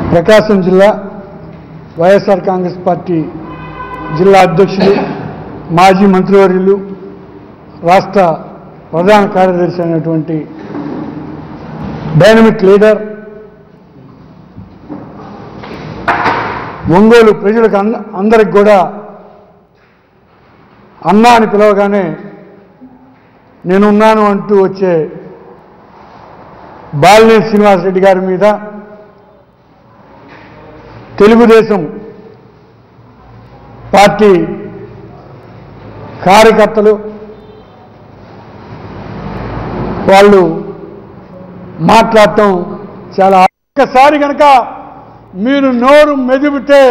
ప్రకాశం జిల్లా వైఎస్ఆర్ కాంగ్రెస్ పార్టీ జిల్లా అధ్యక్షులు మాజీ మంత్రివర్యులు రాష్ట్ర ప్రధాన కార్యదర్శి అయినటువంటి డైనమిక్ లీడర్ ఒంగోలు ప్రజలకు అందరికి కూడా అన్నా అని పిలవగానే నేనున్నాను అంటూ వచ్చే బాలినేని శ్రీనివాస్ రెడ్డి గారి మీద తెలుగుదేశం పార్టీ కార్యకర్తలు వాళ్ళు మాట్లాడటం చాలా ఒక్కసారి కనుక మీరు నోరు మెదిపితే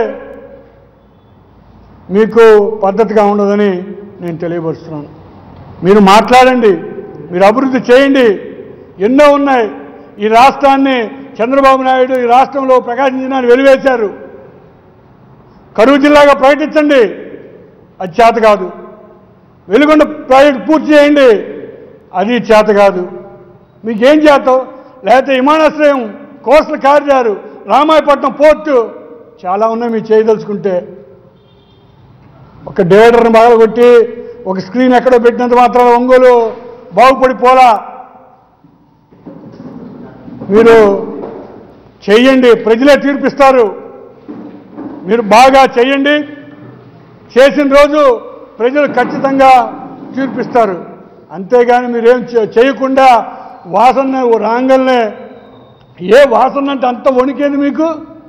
మీకు పద్ధతిగా ఉండదని నేను తెలియపరుస్తున్నాను. మీరు మాట్లాడండి, మీరు అభివృద్ధి చేయండి. ఎన్నో ఉన్నాయి. ఈ రాష్ట్రాన్ని చంద్రబాబు నాయుడు ఈ రాష్ట్రంలో ప్రకాశం జిల్లాను వెలివేశారు. కరువు జిల్లాగా ప్రకటించండి, అది చేత కాదు. వెలుగొండ ప్రాజెక్టు పూర్తి చేయండి, అది చేత కాదు. మీకేం చేస్తావు? లేకపోతే విమానాశ్రయం, కోస్టల్ కారిడారు, రామాయపట్నం పోర్టు చాలా ఉన్నాయి మీరు చేయదలుచుకుంటే. ఒక డివైడర్ని బాగొట్టి ఒక స్క్రీన్ ఎక్కడో పెట్టినంత మాత్రం ఒంగోలు బాగుపడిపోలా. మీరు చెయ్యండి, ప్రజలే తీర్పిస్తారు. మీరు బాగా చెయ్యండి, చేసిన రోజు ప్రజలు ఖచ్చితంగా తీర్పిస్తారు. అంతేగాని మీరేం చేయకుండా వాసన రాంగల్నే ఏ వాసన అంటే అంత వణికేది మీకు?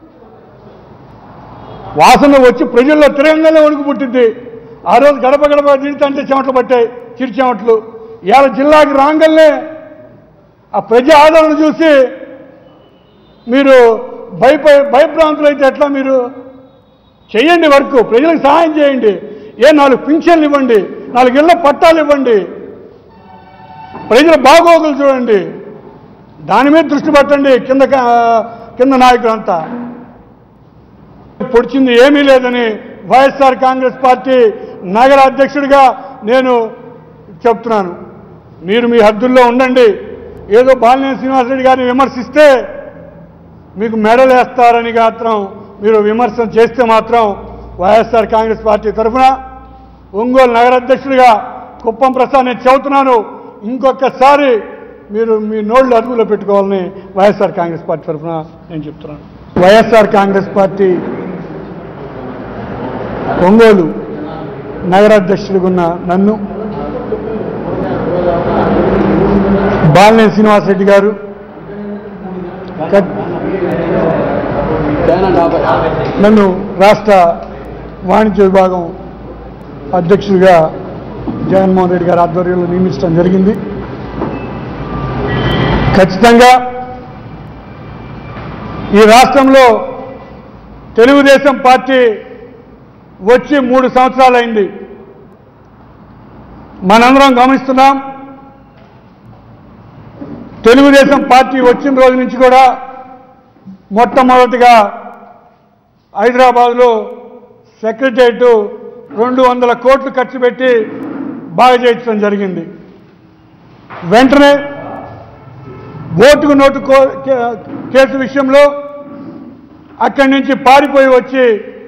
వాసన వచ్చి ప్రజల్లో తిరగంగానే వణుకు పుట్టింది. ఆ రోజు గడప గడప తింటే చెమటలు పట్టాయి, చిరుచెమట్లు. ఇవాళ జిల్లాకి రాంగల్నే ఆ ప్రజా ఆదరణ చూసి మీరు భయభ్రాంతులు అయితే ఎట్లా? మీరు చేయండి, వర్క్ ప్రజలకు సహాయం చేయండి. 4 పింఛన్లు ఇవ్వండి, 4 ఇళ్ల పట్టాలు ఇవ్వండి, ప్రజల బాగోగులు చూడండి, దాని మీద దృష్టి పెట్టండి. కింద నాయకులంతా పొడిచింది ఏమీ లేదని వైఎస్ఆర్ కాంగ్రెస్ పార్టీ నగర అధ్యక్షుడిగా నేను చెప్తున్నాను. మీరు మీ హద్దుల్లో ఉండండి. ఏదో బాలినేని శ్రీనివాస్ రెడ్డి గారిని విమర్శిస్తే మీకు మెడలు వేస్తారని మాత్రం మీరు విమర్శ చేస్తే మాత్రం వైఎస్ఆర్ కాంగ్రెస్ పార్టీ తరఫున ఒంగోలు నగర అధ్యక్షుడిగా కుప్పం ప్రసాద్ నేను చెబుతున్నాను. ఇంకొకసారి మీరు మీ నోళ్ళు అదుపులో పెట్టుకోవాలని వైఎస్ఆర్ కాంగ్రెస్ పార్టీ తరఫున నేను చెప్తున్నాను. వైఎస్ఆర్ కాంగ్రెస్ పార్టీ ఒంగోలు నగర అధ్యక్షుడిగా ఉన్న నన్ను బాలినేని శ్రీనివాస్ రెడ్డి గారు నన్ను రాష్ట్ర వాణిజ్య విభాగం అధ్యక్షుడిగా జగన్మోహన్ రెడ్డి గారి ఆధ్వర్యంలో నియమించడం జరిగింది. ఖచ్చితంగా ఈ రాష్ట్రంలో తెలుగుదేశం పార్టీ వచ్చి 3 సంవత్సరాలైంది. మనందరం గమనిస్తున్నాం. తెలుగుదేశం పార్టీ వచ్చిన రోజు నుంచి కూడా మొట్టమొదటిగా హైదరాబాద్లో సెక్రటేరియట్ 200 కోట్లు ఖర్చు పెట్టి బాగా చేయించడం జరిగింది. వెంటనే ఓటుకు నోటు కేసు విషయంలో అక్కడి నుంచి పారిపోయి వచ్చి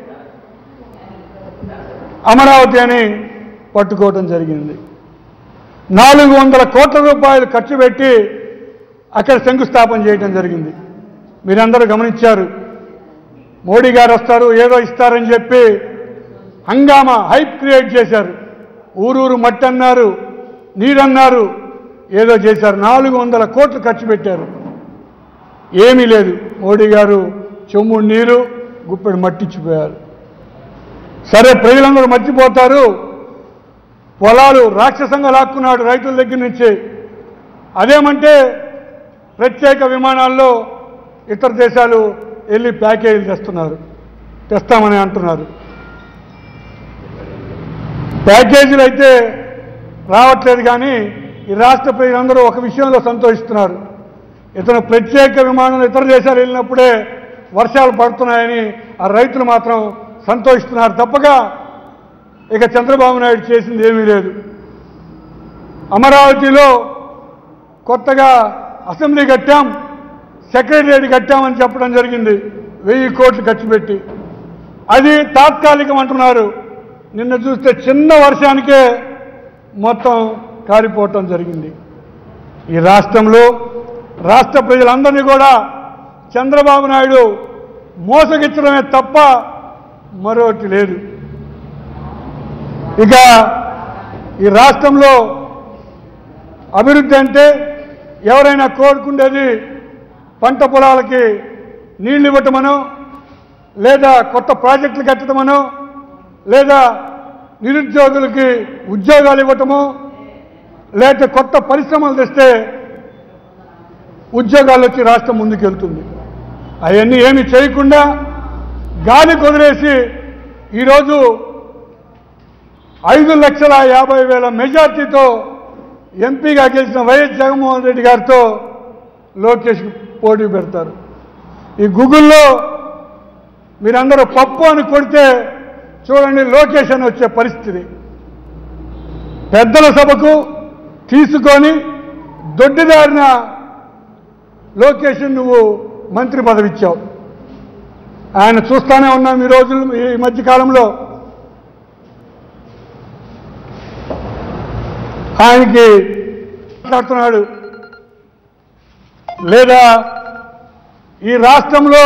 అమరావతి అని పట్టుకోవడం జరిగింది. 400 కోట్ల రూపాయలు ఖర్చు పెట్టి అక్కడ శంకుస్థాపన చేయడం జరిగింది. మీరందరూ గమనించారు. మోడీ గారు వస్తారు, ఏదో ఇస్తారని చెప్పి హంగామా హైప్ క్రియేట్ చేశారు. ఊరూరు మట్టి అన్నారు, నీరన్నారు, ఏదో చేశారు. 400 కోట్లు ఖర్చు పెట్టారు. ఏమీ లేదు. మోడీ గారు చెమ్ముడు నీరు, గుప్పెడు మట్టిచ్చిపోయారు. సరే, ప్రజలందరూ మర్చిపోతారు. పొలాలు రాక్షసంగా లాక్కున్నాడు రైతుల దగ్గర నుంచి. అదేమంటే ప్రత్యేక విమానాల్లో ఇతర దేశాలు వెళ్ళి ప్యాకేజీలు తెస్తామని అంటున్నారు. ప్యాకేజీలు అయితే రావట్లేదు. కానీ ఈ రాష్ట్ర ప్రజలందరూ ఒక విషయంలో సంతోషిస్తున్నారు. ఇతను ప్రత్యేక విమానంలో ఇతర దేశాలు వెళ్ళినప్పుడే వర్షాలు పడుతున్నాయని ఆ రైతులు మాత్రం సంతోషిస్తున్నారు. తప్పగా ఇక చంద్రబాబు నాయుడు చేసింది ఏమీ లేదు. అమరావతిలో కొత్తగా అసెంబ్లీ కట్టాం, సెక్రటేరియట్ కట్టామని చెప్పడం జరిగింది. 1000 కోట్లు ఖర్చు పెట్టి. అది తాత్కాలికం అంటున్నారు. నిన్న చూస్తే చిన్న వర్షానికే మొత్తం కారిపోవటం జరిగింది. ఈ రాష్ట్రంలో రాష్ట్ర ప్రజలందరినీ కూడా చంద్రబాబు నాయుడు మోసగించడమే తప్ప మరొకటి లేదు. ఇక ఈ రాష్ట్రంలో అభివృద్ధి అంటే ఎవరైనా కోరుకుండేది పంట పొలాలకి నీళ్లు ఇవ్వటమనో, లేదా కొత్త ప్రాజెక్టులు కట్టడమనో, లేదా నిరుద్యోగులకి ఉద్యోగాలు ఇవ్వటమో, లేకపోతే కొత్త పరిశ్రమలు తెస్తే ఉద్యోగాలు వచ్చి రాష్ట్రం ముందుకు వెళ్తుంది. అవన్నీ ఏమి చేయకుండా గాలి కుదిరేసి ఈరోజు 5,50,000 మెజార్టీతో ఎంపీగా గెలిచిన వైఎస్ జగన్మోహన్ రెడ్డి గారితో లోకేష్ పోటీ పెడతారు. ఈ గూగుల్లో మీరందరూ పప్పు అని కొడితే చూడండి లోకేష్ అని వచ్చే పరిస్థితి. పెద్దల సభకు తీసుకొని దొడ్డిదారిన లోకేష్ నువ్వు మంత్రి పదవి ఇచ్చావు. ఆయన చూస్తూనే ఉన్నాం ఈ రోజులు, ఈ మధ్యకాలంలో ఆయనకి మాట్లాడుతున్నాడు. లేదా ఈ రాష్ట్రంలో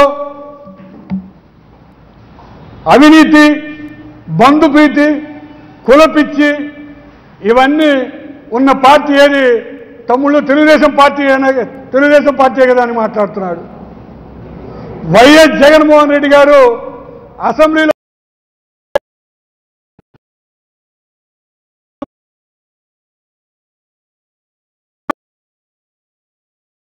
అవినీతి, బంధుప్రీతి, కులపిచ్చి ఇవన్నీ ఉన్న పార్టీ ఏది తమ్ముళ్ళు? తెలుగుదేశం పార్టీ కదా అని మాట్లాడుతున్నాడు. వైఎస్ జగన్మోహన్ రెడ్డి గారు అసెంబ్లీలో